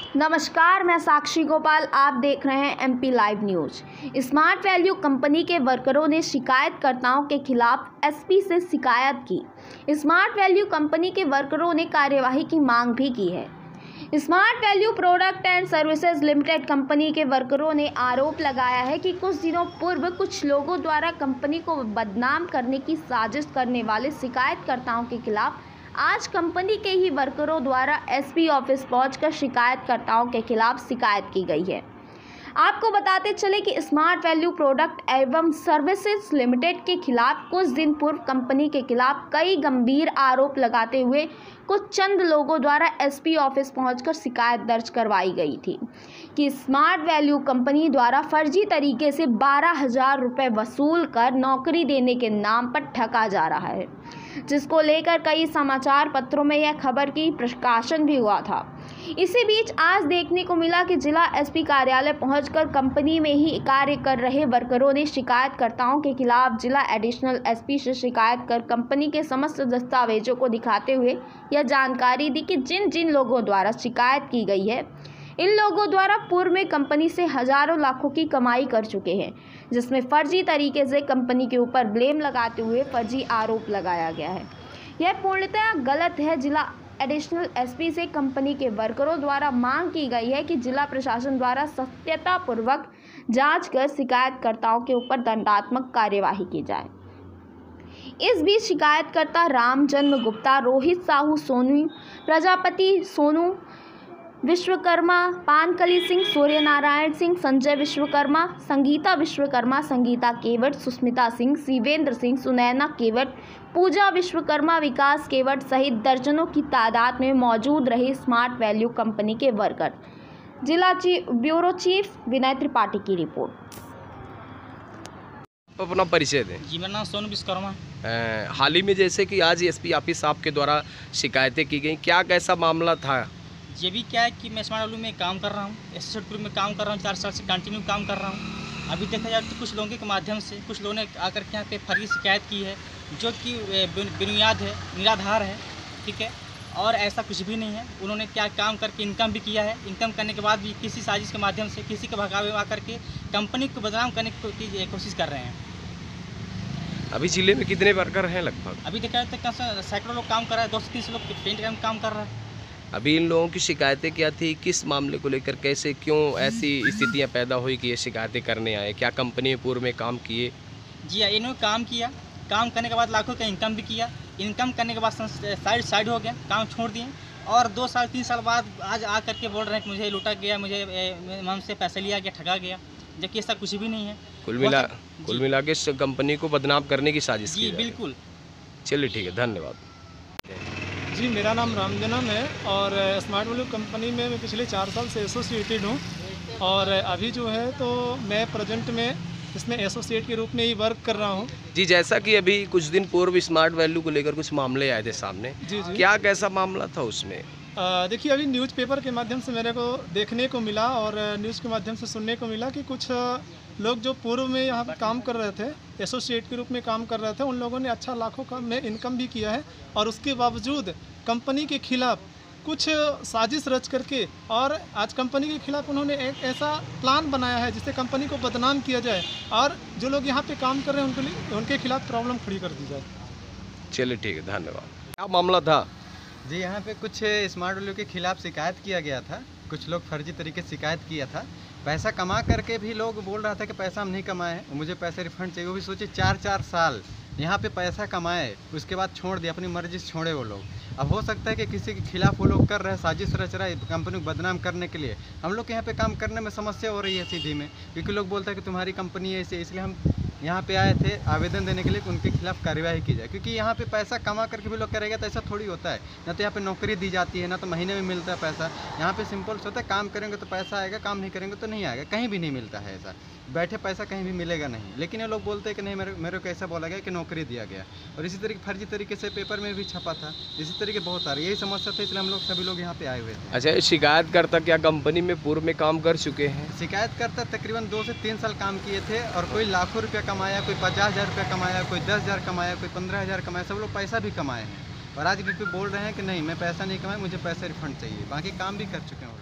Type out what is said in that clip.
नमस्कार, मैं साक्षी गोपाल। आप देख रहे हैं MP live news. Smart value company के वर्करों ने शिकायतकर्ताओं के खिलाफ एसपी से शिकायत की। स्मार्ट वैल्यू कंपनी के वर्करों ने कार्यवाही की मांग भी की है। Smart value product and services limited company के वर्करों ने आरोप लगाया है कि कुछ दिनों पूर्व कुछ लोगों द्वारा कंपनी को बदनाम करने की साजिश करने वाले शिकायतकर्ताओं के खिलाफ आज कंपनी के ही वर्करों द्वारा एसपी ऑफिस पहुंचकर शिकायतकर्ताओं के खिलाफ शिकायत की गई है। आपको बताते चले कि स्मार्ट वैल्यू प्रोडक्ट एवं सर्विसेज लिमिटेड के खिलाफ कुछ दिन पूर्व कंपनी के खिलाफ कई गंभीर आरोप लगाते हुए कुछ चंद लोगों द्वारा एसपी ऑफिस पहुंचकर शिकायत दर्ज करवाई गई थी कि स्मार्ट वैल्यू कंपनी द्वारा फर्जी तरीके से 12,000 रुपये वसूल कर नौकरी देने के नाम पर ठगा जा रहा है, जिसको लेकर कई समाचार पत्रों में यह खबर की प्रकाशन भी हुआ था। इसी बीच आज देखने को मिला कि जिला एसपी कार्यालय पहुंचकर कंपनी में ही कार्य कर रहे वर्करों ने शिकायतकर्ताओं के खिलाफ जिला एडिशनल एसपी से शिकायत कर कंपनी के समस्त दस्तावेजों को दिखाते हुए यह जानकारी दी कि जिन जिन लोगों द्वारा शिकायत की गई है, इन लोगों द्वारा पूर्व में कंपनी से हजारों लाखों की कमाई कर चुके हैं, जिसमें फर्जी तरीके से कंपनी के ऊपर ब्लेम लगाते हुए फर्जी आरोप लगाया गया है। यह पूर्णतः गलत है। जिला एडिशनल एसपी से कंपनी के वर्करों द्वारा मांग की गई है कि जिला प्रशासन द्वारा सत्यतापूर्वक जांच कर शिकायतकर्ताओं के ऊपर दंडात्मक कार्यवाही की जाए। इस बीच शिकायतकर्ता रामजन्म गुप्ता, रोहित साहू सोनू, प्रजापति सोनू विश्वकर्मा, पानकली सिंह, सूर्यनारायण सिंह, संजय विश्वकर्मा, संगीता केवट, सुस्मिता सिंह, शिवेंद्र सिंह, सुनैना केवट, पूजा विश्वकर्मा, विकास केवट सहित दर्जनों की तादाद में मौजूद रहे स्मार्ट वैल्यू कंपनी के वर्कर। जिला ब्यूरो चीफ विनय त्रिपाठी की रिपोर्ट। अपना परिचय दें। जी, मेरा नाम सोनू विश्वकर्मा। हाल ही में जैसे कि आज एसपी ऑफिस आपके द्वारा शिकायतें की गई, क्या कैसा मामला था? ये भी क्या है कि मैं स्मार्ट वैल्यू में काम कर रहा हूँ, एसोसिएट ग्रुप में काम कर रहा हूँ, 4 साल से कंटिन्यू काम कर रहा हूँ। अभी देखा जाए तो कुछ लोगों के माध्यम से कुछ लोगों ने आकर के यहाँ पे फर्जी शिकायत की है, जो कि बेबुनियाद है, निराधार है, ठीक है, और ऐसा कुछ भी नहीं है। उन्होंने क्या काम करके इनकम भी किया है। इनकम करने के बाद भी किसी साजिश के माध्यम से किसी के भगावे आकर के कंपनी को बदनाम करने की कोशिश कर रहे हैं। अभी जिले में कितने वर्कर हैं लगभग? अभी देखा जाए तो सैकड़ों लोग काम कर रहा है, 200 से 300 लोग पेंट का काम कर रहा है। अभी इन लोगों की शिकायतें क्या थी, किस मामले को लेकर, कैसे क्यों ऐसी स्थितियां पैदा हुई कि ये शिकायतें करने आए? क्या कंपनी में पूर्व में काम किए? जी, इन्होंने काम किया, काम करने के बाद लाखों का इनकम भी किया। इनकम करने के बाद साइड हो गया, काम छोड़ दिए, और 2 साल 3 साल बाद आज आ करके बोल रहे हैं कि मुझे लूटा गया, मुझे हमसे पैसे लिया गया, ठगा गया, जबकि ऐसा कुछ भी नहीं है। कुल मिला के इस कंपनी को बदनाम करने की साजिश की। जी बिल्कुल। चलिए ठीक है, धन्यवाद। जी, मेरा नाम रामजन्म है और स्मार्ट वैल्यू कंपनी में मैं पिछले 4 साल से एसोसिएटेड हूँ, और अभी जो है तो मैं प्रेजेंट में इसमें एसोसिएट के रूप में ही वर्क कर रहा हूँ। जी, जैसा कि अभी कुछ दिन पूर्व स्मार्ट वैल्यू को लेकर कुछ मामले आए थे सामने। जी। क्या कैसा मामला था उसमें? देखिए, अभी न्यूज़पेपर के माध्यम से मेरे को देखने को मिला और न्यूज़ के माध्यम से सुनने को मिला कि कुछ लोग जो पूर्व में यहाँ पर काम कर रहे थे, एसोसिएट के रूप में काम कर रहे थे, उन लोगों ने अच्छा लाखों का में इनकम भी किया है, और उसके बावजूद कंपनी के खिलाफ कुछ साजिश रच करके और आज कंपनी के खिलाफ उन्होंने एक ऐसा प्लान बनाया है जिससे कंपनी को बदनाम किया जाए और जो लोग यहाँ पे काम कर रहे हैं उनके खिलाफ प्रॉब्लम खड़ी कर दी जाए। चलिए ठीक है, धन्यवाद। क्या मामला था? जी, यहाँ पे कुछ स्मार्ट वैल्यू के खिलाफ शिकायत किया गया था। कुछ लोग फर्जी तरीके से शिकायत किया था। पैसा कमा करके भी लोग बोल रहा था कि पैसा हम नहीं कमाए हैं, मुझे पैसे रिफंड चाहिए। वो भी सोचिए 4-4 साल यहाँ पे पैसा कमाए, उसके बाद छोड़ दिया, अपनी मर्जी से छोड़े वो लोग। अब हो सकता है कि किसी के खिलाफ वो लोग कर रहे हैं, साजिश रच रहा है कंपनी को बदनाम करने के लिए। हम लोग के यहाँ पे काम करने में समस्या हो रही है सीधी में, क्योंकि लोग बोलते हैं कि तुम्हारी कंपनी है ऐसे, इसलिए हम यहाँ पे आए थे आवेदन देने के लिए कि उनके खिलाफ कार्यवाही की जाए। क्योंकि यहाँ पे पैसा कमा करके भी लोग करेगा तो ऐसा थोड़ी होता है। ना तो यहाँ पे नौकरी दी जाती है, ना तो महीने में मिलता है पैसा। यहाँ पे सिंपल से होता है, काम करेंगे तो पैसा आएगा, काम नहीं करेंगे तो नहीं आएगा, कहीं भी नहीं मिलता है ऐसा। बैठे पैसा कहीं भी मिलेगा नहीं। लेकिन ये लोग बोलते हैं कि नहीं, मेरे को ऐसा बोला गया कि नौकरी दिया गया, और इसी तरीके फर्जी तरीके से पेपर में भी छपा था। इसी तरीके बहुत सारे यही समस्या थी, इसलिए हम लोग सभी लोग यहाँ पे आए हुए थे। अच्छा, शिकायतकर्ता क्या कंपनी में पूर्व में काम कर चुके हैं? शिकायतकर्ता तकरीबन 2 से 3 साल काम किए थे, और कोई लाखों रुपया कमाया, कोई 50,000 रुपया कमाया, कोई 10,000 कमाया, कोई 15,000 कमाया। सब लोग पैसा भी कमाए हैं, और आज क्योंकि बोल रहे हैं कि नहीं, मैं पैसा नहीं कमाया, मुझे पैसे रिफंड चाहिए। बाकी काम भी कर चुके हैं।